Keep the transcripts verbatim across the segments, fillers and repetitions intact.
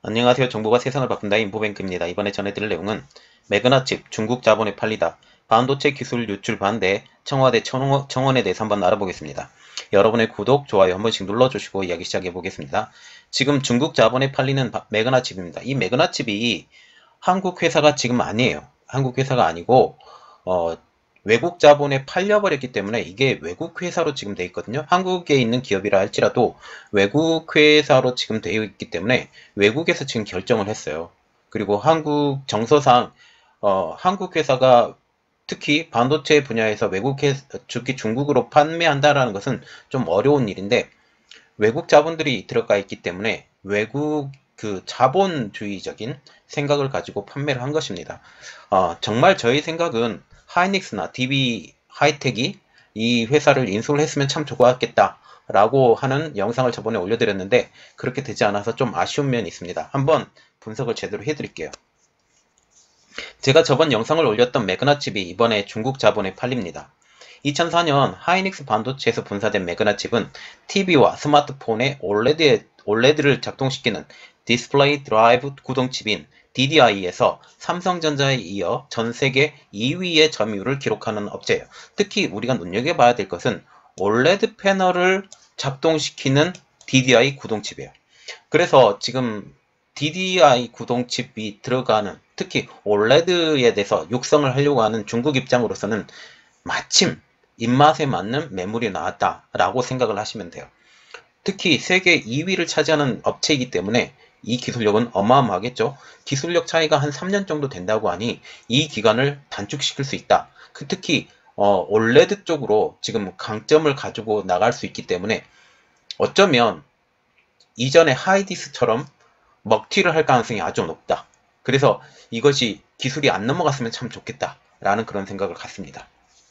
안녕하세요. 정보가 세상을 바꾼다 인포뱅크입니다. 이번에 전해드릴 내용은 매그나칩 중국 자본에 팔리다 반도체 기술 유출 반대 청와대 청원에 대해서 한번 알아보겠습니다. 여러분의 구독, 좋아요 한 번씩 눌러주시고 이야기 시작해 보겠습니다. 지금 중국 자본에 팔리는 매그나칩입니다. 이 매그나칩이 한국 회사가 지금 아니에요. 한국 회사가 아니고 어, 외국 자본에 팔려버렸기 때문에 이게 외국 회사로 지금 되어 있거든요. 한국에 있는 기업이라 할지라도 외국 회사로 지금 되어 있기 때문에 외국에서 지금 결정을 했어요. 그리고 한국 정서상 어, 한국 회사가 특히 반도체 분야에서 외국 회사, 특히 중국으로 판매한다라는 것은 좀 어려운 일인데 외국 자본들이 들어가 있기 때문에 외국 그 자본주의적인 생각을 가지고 판매를 한 것입니다. 어, 정말 저의 생각은 하이닉스나 디비 하이텍이 이 회사를 인수를 했으면 참 좋았겠다 라고 하는 영상을 저번에 올려드렸는데 그렇게 되지 않아서 좀 아쉬운 면이 있습니다. 한번 분석을 제대로 해드릴게요. 제가 저번 영상을 올렸던 매그나칩이 이번에 중국 자본에 팔립니다. 이천사 년 하이닉스 반도체에서 분사된 매그나칩은 티비와 스마트폰의 올레드, 올레드를 작동시키는 디스플레이 드라이브 구동칩인 디디아이에서 삼성전자에 이어 전세계 이 위의 점유율을 기록하는 업체예요. 특히 우리가 눈여겨봐야 될 것은 올레드 패널을 작동시키는 디디아이 구동칩이에요. 그래서 지금 디디아이 구동칩이 들어가는 특히 올레드에 대해서 육성을 하려고 하는 중국 입장으로서는 마침 입맛에 맞는 매물이 나왔다라고 생각을 하시면 돼요. 특히 세계 이 위를 차지하는 업체이기 때문에 이 기술력은 어마어마하겠죠. 기술력 차이가 한 삼 년 정도 된다고 하니 이 기간을 단축시킬 수 있다. 그 특히 어, 올레드 쪽으로 지금 강점을 가지고 나갈 수 있기 때문에 어쩌면 이전에 하이디스처럼 먹튀를 할 가능성이 아주 높다. 그래서 이것이 기술이 안 넘어갔으면 참 좋겠다 라는 그런 생각을 갖습니다.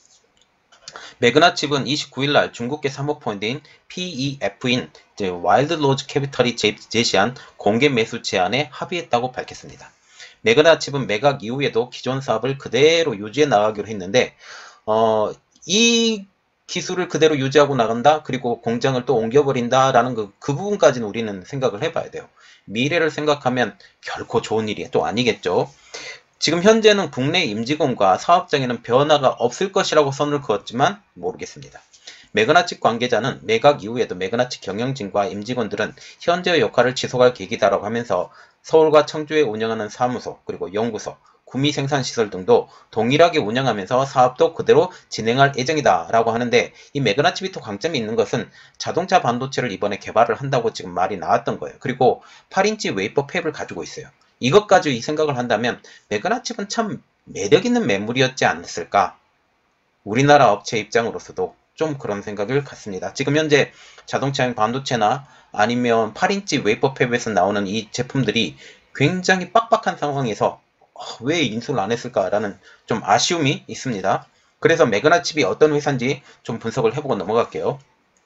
매그나칩은 이십구 일 날 중국계 사모펀드인 피이에프인 와일드 로즈 캐피털이 제시한 공개 매수 제안에 합의했다고 밝혔습니다. 매그나칩은 매각 이후에도 기존 사업을 그대로 유지해 나가기로 했는데 어, 이 기술을 그대로 유지하고 나간다 그리고 공장을 또 옮겨버린다 라는 그, 그 부분까지는 우리는 생각을 해봐야 돼요. 미래를 생각하면 결코 좋은 일이 또 아니겠죠. 지금 현재는 국내 임직원과 사업장에는 변화가 없을 것이라고 선을 그었지만 모르겠습니다. 매그나칩 관계자는 매각 이후에도 매그나칩 경영진과 임직원들은 현재의 역할을 지속할 계기다라고 하면서 서울과 청주에 운영하는 사무소 그리고 연구소, 구미 생산시설 등도 동일하게 운영하면서 사업도 그대로 진행할 예정이다 라고 하는데 이 매그나칩이 또 강점이 있는 것은 자동차 반도체를 이번에 개발을 한다고 지금 말이 나왔던 거예요. 그리고 팔 인치 웨이퍼 팹을 가지고 있어요. 이것까지 이 생각을 한다면 매그나칩은 참 매력있는 매물이었지 않았을까? 우리나라 업체 입장으로서도 좀 그런 생각을 갖습니다. 지금 현재 자동차용 반도체나 아니면 팔 인치 웨이퍼 팹에서 나오는 이 제품들이 굉장히 빡빡한 상황에서 왜 인수를 안 했을까라는 좀 아쉬움이 있습니다. 그래서 매그나칩이 어떤 회사인지 좀 분석을 해보고 넘어갈게요.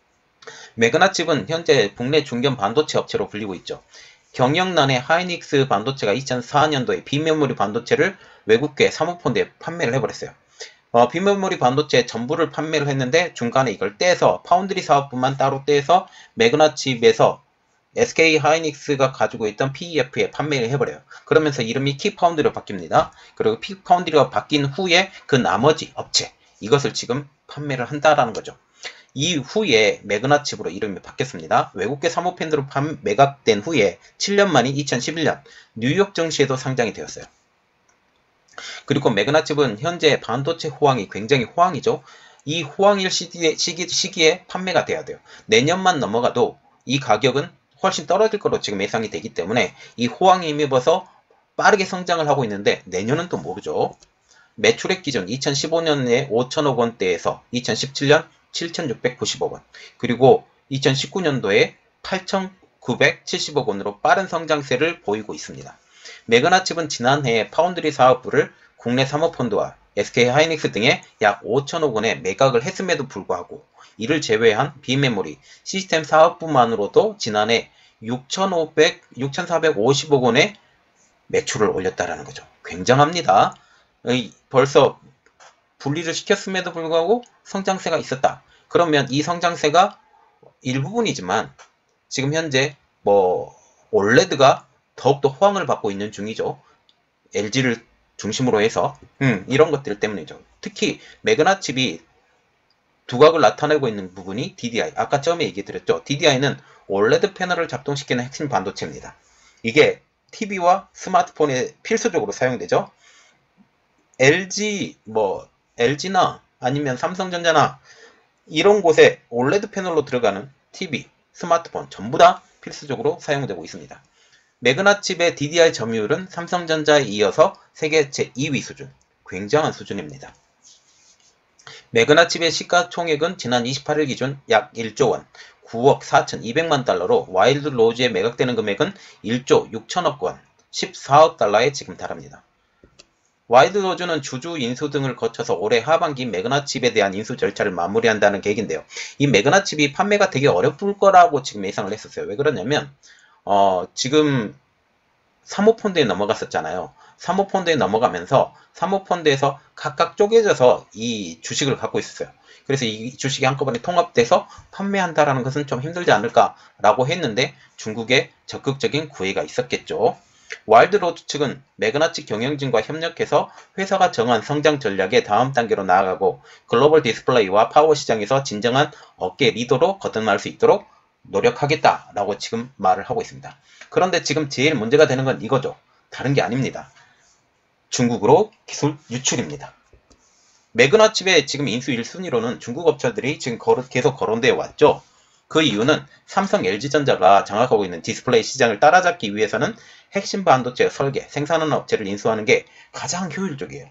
매그나칩은 현재 국내 중견 반도체 업체로 불리고 있죠. 경영난의 하이닉스 반도체가 이천사 년도에 비메모리 반도체를 외국계 사모펀드에 판매를 해버렸어요. 어, 비메모리 반도체 전부를 판매를 했는데 중간에 이걸 떼서 파운드리 사업부만 따로 떼서 매그나칩에서 에스케이 하이닉스가 가지고 있던 피이에프에 판매를 해버려요. 그러면서 이름이 키파운드리로 바뀝니다. 그리고 키파운드리가 바뀐 후에 그 나머지 업체 이것을 지금 판매를 한다라는 거죠. 이후에 매그나칩으로 이름이 바뀌었습니다. 외국계 사모펀드로 매각된 후에 칠 년 만인 이천십일 년 뉴욕 증시에도 상장이 되었어요. 그리고 매그나칩은 현재 반도체 호황이 굉장히 호황이죠. 이 호황일 시기에, 시기, 시기에 판매가 돼야 돼요. 내년만 넘어가도 이 가격은 훨씬 떨어질 거로 지금 예상이 되기 때문에 이 호황에 힘입어서 빠르게 성장을 하고 있는데 내년은 또 모르죠. 매출액 기준 이천십오 년에 오천억 원대에서 이천십칠 년 칠천육백구십억 원 그리고 이천십구 년도에 팔천구백칠십억 원으로 빠른 성장세를 보이고 있습니다. 매그나칩은 지난해 파운드리 사업부를 국내 사모펀드와 에스케이 하이닉스 등에 약 오천억 원에 매각을 했음에도 불구하고 이를 제외한 비메모리 시스템 사업부만으로도 지난해 육천오백, 육천사백오십억 원의 매출을 올렸다라는 거죠. 굉장합니다. 벌써 분리를 시켰음에도 불구하고 성장세가 있었다. 그러면 이 성장세가 일부분이지만 지금 현재 뭐 올레드가 더욱더 호황을 받고 있는 중이죠. 엘지를 중심으로 해서 음, 이런 것들 때문이죠. 특히 매그나 칩이 두각을 나타내고 있는 부분이 디디아이. 아까 처음에 얘기 드렸죠. 디디아이는 올레드 패널을 작동시키는 핵심 반도체입니다. 이게 티비와 스마트폰에 필수적으로 사용되죠. 엘지, 뭐 엘지나 아니면 삼성전자나 이런 곳에 올레드 패널로 들어가는 티비, 스마트폰 전부 다 필수적으로 사용되고 있습니다. 매그나 칩의 디디아이 점유율은 삼성전자에 이어서 세계 제이 위 수준, 굉장한 수준입니다. 매그나 칩의 시가총액은 지난 이십팔 일 기준 약 일조 원, 구억 사천이백만 달러로 와일드 로즈에 매각되는 금액은 일조 육천억 원, 십사억 달러에 지금 달합니다. 와일드 로즈는 주주 인수 등을 거쳐서 올해 하반기 매그나 칩에 대한 인수 절차를 마무리한다는 계획인데요. 이 매그나 칩이 판매가 되게 어려울 거라고 지금 예상을 했었어요. 왜 그러냐면 어, 지금 사모펀드에 넘어갔었잖아요. 사모펀드에 넘어가면서 사모펀드에서 각각 쪼개져서 이 주식을 갖고 있었어요. 그래서 이 주식이 한꺼번에 통합돼서 판매한다라는 것은 좀 힘들지 않을까라고 했는데 중국에 적극적인 구애가 있었겠죠. 와일드로드 측은 매그나 칩 경영진과 협력해서 회사가 정한 성장 전략의 다음 단계로 나아가고 글로벌 디스플레이와 파워 시장에서 진정한 업계 리더로 거듭날 수 있도록 노력하겠다라고 지금 말을 하고 있습니다. 그런데 지금 제일 문제가 되는 건 이거죠. 다른 게 아닙니다. 중국으로 기술 유출입니다. 매그나 칩의 지금 인수 일 순위로는 중국 업체들이 지금 계속 거론되어 왔죠. 그 이유는 삼성, 엘지전자가 장악하고 있는 디스플레이 시장을 따라잡기 위해서는 핵심 반도체 설계, 생산하는 업체를 인수하는 게 가장 효율적이에요.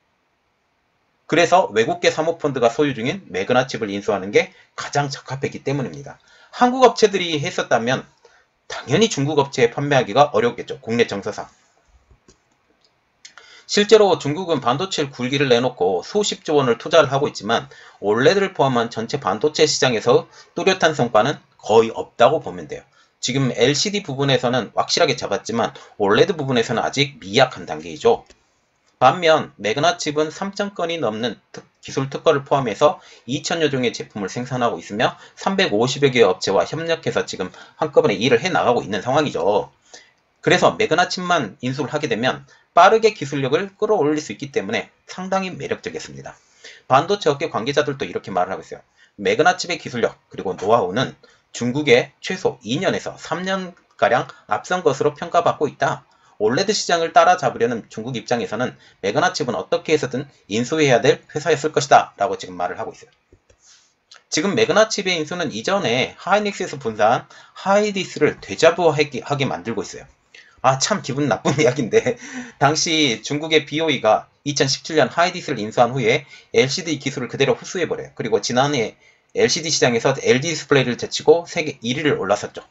그래서 외국계 사모펀드가 소유 중인 매그나 칩을 인수하는 게 가장 적합했기 때문입니다. 한국 업체들이 했었다면 당연히 중국 업체에 판매하기가 어렵겠죠. 국내 정서상. 실제로 중국은 반도체 굴기를 내놓고 수십조 원을 투자를 하고 있지만 올레드를 포함한 전체 반도체 시장에서 뚜렷한 성과는 거의 없다고 보면 돼요. 지금 엘시디 부분에서는 확실하게 잡았지만 올레드 부분에서는 아직 미약한 단계이죠. 반면 매그나 칩은 삼천 건이 넘는 특, 기술 특허를 포함해서 이천여 종의 제품을 생산하고 있으며 삼백오십여 개의 업체와 협력해서 지금 한꺼번에 일을 해나가고 있는 상황이죠. 그래서 매그나 칩만 인수를 하게 되면 빠르게 기술력을 끌어올릴 수 있기 때문에 상당히 매력적이었습니다. 반도체 업계 관계자들도 이렇게 말을 하고 있어요. 매그나 칩의 기술력 그리고 노하우는 중국의 최소 이 년에서 삼 년가량 앞선 것으로 평가받고 있다. 올레드 시장을 따라잡으려는 중국 입장에서는 매그나 칩은 어떻게 해서든 인수해야 될 회사였을 것이다 라고 지금 말을 하고 있어요. 지금 매그나 칩의 인수는 이전에 하이닉스에서 분사한 하이디스를 되자부하게 만들고 있어요. 아, 참 기분 나쁜 이야기인데 당시 중국의 비오이가 이천십칠 년 하이디스를 인수한 후에 엘시디 기술을 그대로 흡수해버려요. 그리고 지난해 엘시디 시장에서 엘지 디스플레이를 제치고 세계 일 위를 올랐었죠.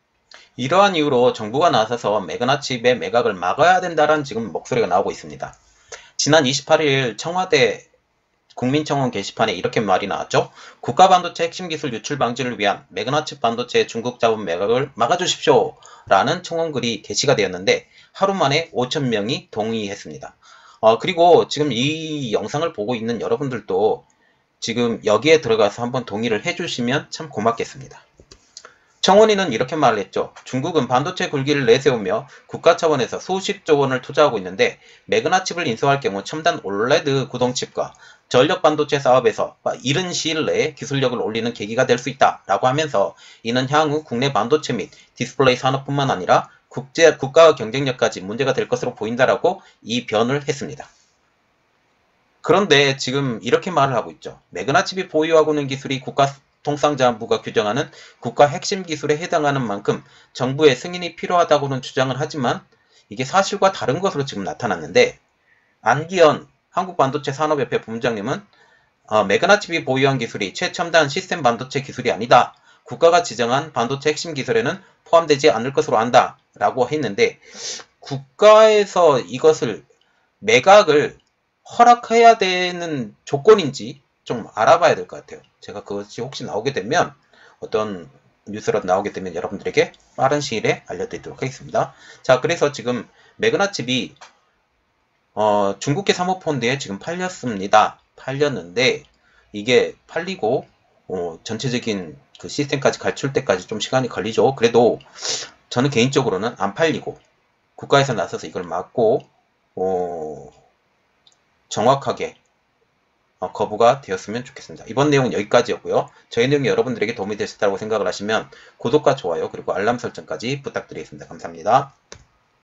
이러한 이유로 정부가 나서서 매그나 칩의 매각을 막아야 된다는 지금 목소리가 나오고 있습니다. 지난 이십팔 일 청와대 국민청원 게시판에 이렇게 말이 나왔죠. 국가 반도체 핵심 기술 유출 방지를 위한 매그나 칩 반도체 중국 자본 매각을 막아주십시오 라는 청원글이 게시가 되었는데 하루 만에 오천 명이 동의했습니다. 어, 그리고 지금 이 영상을 보고 있는 여러분들도 지금 여기에 들어가서 한번 동의를 해주시면 참 고맙겠습니다. 청원인은 이렇게 말을 했죠. 중국은 반도체 굴기를 내세우며 국가 차원에서 수십조 원을 투자하고 있는데 매그나 칩을 인수할 경우 첨단 올레드 구동칩과 전력 반도체 사업에서 이른 시일 내에 기술력을 올리는 계기가 될 수 있다라고 하면서 이는 향후 국내 반도체 및 디스플레이 산업뿐만 아니라 국제, 국가와 경쟁력까지 문제가 될 것으로 보인다라고 이 변을 했습니다. 그런데 지금 이렇게 말을 하고 있죠. 매그나 칩이 보유하고 있는 기술이 국가 통상자원부가 규정하는 국가 핵심 기술에 해당하는 만큼 정부의 승인이 필요하다고는 주장을 하지만 이게 사실과 다른 것으로 지금 나타났는데 안기현 한국반도체산업협회 본부장님은 어, 매그나 칩이 보유한 기술이 최첨단 시스템 반도체 기술이 아니다. 국가가 지정한 반도체 핵심 기술에는 포함되지 않을 것으로 안다 라고 했는데 국가에서 이것을 매각을 허락해야 되는 조건인지 좀 알아봐야 될 것 같아요. 제가 그것이 혹시 나오게 되면 어떤 뉴스라도 나오게 되면 여러분들에게 빠른 시일에 알려드리도록 하겠습니다. 자, 그래서 지금 매그나 칩이 어, 중국계 사모펀드에 지금 팔렸습니다. 팔렸는데 이게 팔리고 어, 전체적인 그 시스템까지 갖출 때까지 좀 시간이 걸리죠. 그래도 저는 개인적으로는 안 팔리고 국가에서 나서서 이걸 막고 어, 정확하게 어, 거부가 되었으면 좋겠습니다. 이번 내용은 여기까지였고요. 저희 내용이 여러분들에게 도움이 되셨다고 생각을 하시면 구독과 좋아요 그리고 알람 설정까지 부탁드리겠습니다. 감사합니다.